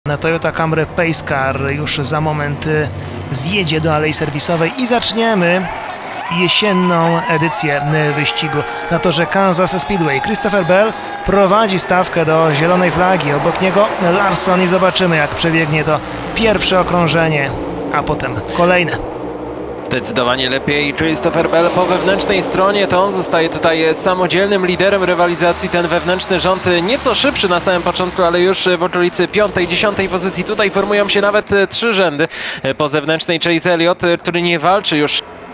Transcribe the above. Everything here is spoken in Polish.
Toyota Camry Pace Car już za moment zjedzie do alei serwisowej i zaczniemy jesienną edycję wyścigu na torze Kansas Speedway. Christopher Bell prowadzi stawkę do zielonej flagi, obok niego Larson i zobaczymy, jak przebiegnie to pierwsze okrążenie, a potem kolejne. Zdecydowanie lepiej Christopher Bell po wewnętrznej stronie, to on zostaje tutaj samodzielnym liderem rywalizacji. Ten wewnętrzny rząd nieco szybszy na samym początku, ale już w okolicy 5., 10. pozycji. Tutaj formują się nawet 3 rzędy po zewnętrznej Chase Elliott, który nie walczy już